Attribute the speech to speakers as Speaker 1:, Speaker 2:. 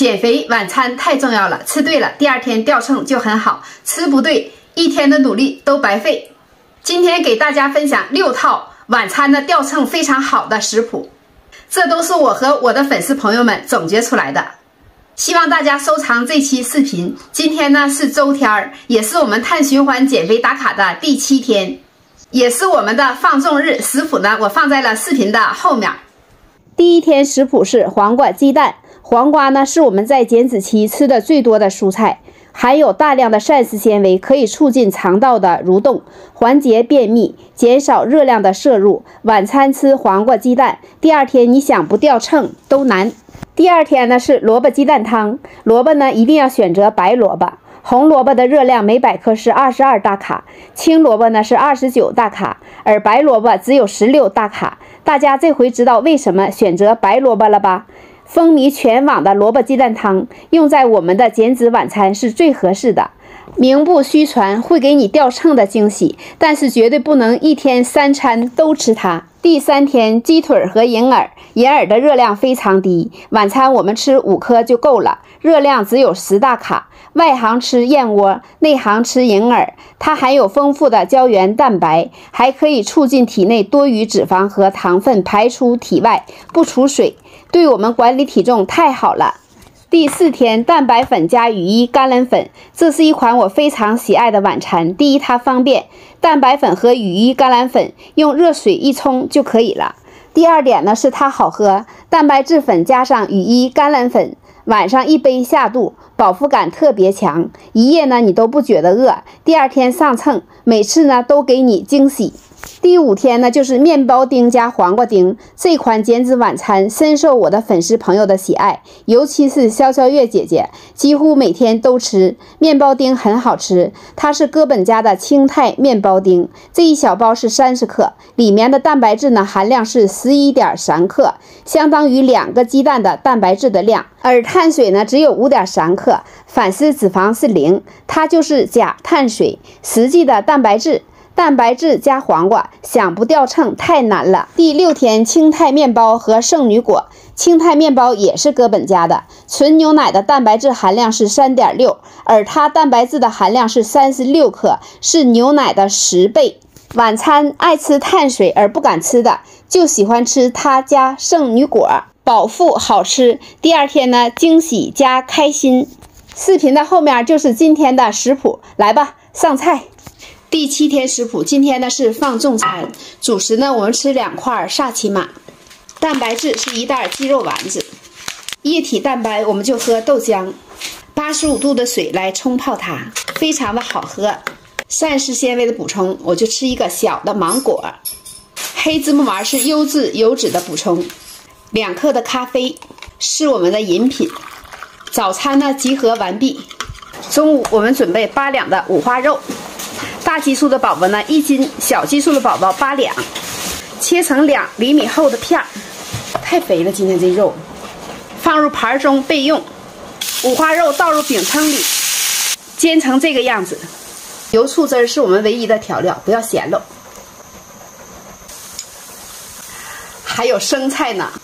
Speaker 1: 减肥晚餐太重要了，吃对了，第二天掉秤就很好；吃不对，一天的努力都白费。今天给大家分享6套晚餐的掉秤非常好的食谱，这都是我和我的粉丝朋友们总结出来的。希望大家收藏这期视频。今天呢是周天，也是我们碳循环减肥打卡的第7天，也是我们的放纵日。食谱呢，我放在了视频的后面。第1天食谱是黄瓜鸡蛋。黄瓜呢是我们在减脂期吃的最多的蔬菜，含有大量的膳食纤维，可以促进肠道的蠕动，缓解便秘，减少热量的摄入。晚餐吃黄瓜鸡蛋，第二天你想不掉秤都难。第2天呢是萝卜鸡蛋汤。萝卜呢一定要选择白萝卜，红萝卜的热量每百克是22大卡，青萝卜呢是29大卡，而白萝卜只有16大卡。大家这回知道为什么选择白萝卜了吧？风靡全网的萝卜鸡蛋汤用在我们的减脂晚餐是最合适的。名不虚传，会给你掉秤的惊喜，但是绝对不能1天3餐都吃它。第3天鸡腿和银耳。银耳的热量非常低，晚餐我们吃5颗就够了，热量只有10大卡。外行吃燕窝，内行吃银耳，它含有丰富的胶原蛋白，还可以促进体内多余脂肪和糖分排出体外，不储水，对我们管理体重太好了。第4天蛋白粉加羽衣甘蓝粉，这是一款我非常喜爱的晚餐。第一，它方便，蛋白粉和羽衣甘蓝粉用热水一冲就可以了。第2点呢是它好喝，蛋白质粉加上羽衣甘蓝粉，晚上1杯下肚，饱腹感特别强，一夜呢你都不觉得饿，第2天上秤，每次呢都给你惊喜。第5天呢就是面包丁加黄瓜丁，这款减脂晚餐深受我的粉丝朋友的喜爱，尤其是潇潇月姐姐几乎每天都吃。面包丁很好吃，它是哥本家的清泰面包丁，这一小包是30克，里面的蛋白质呢含量是 11.3 克，相当于2个鸡蛋的蛋白质的量，而碳水呢只有 5.3 克，反式脂肪是0，它就是假碳水，实际的蛋白质加黄瓜，想不掉秤太难了。第6天清泰面包和圣女果。清泰面包也是哥本家的，纯牛奶的蛋白质含量是 3.6， 而它蛋白质的含量是36克，是牛奶的10倍。晚餐爱吃碳水而不敢吃的，就喜欢吃它加圣女果，饱腹好吃。第2天呢，惊喜加开心。视频的后面就是今天的食谱，来吧，上菜。第7天食谱，今天呢是放纵餐，主食呢我们吃2块萨琪玛，蛋白质是1袋鸡肉丸子，液体蛋白我们就喝豆浆，85度的水来冲泡它，非常的好喝。膳食纤维的补充，我就吃一个小的芒果，黑芝麻丸是优质油脂的补充，2克的咖啡是我们的饮品。早餐呢集合完毕，中午我们准备8两的五花肉。大基数的宝宝呢1斤，小基数的宝宝8两，切成2厘米厚的片儿，太肥了，今天这肉放入盘中备用。五花肉倒入饼铛里，煎成这个样子。油醋汁是我们唯一的调料，不要咸了。还有生菜呢，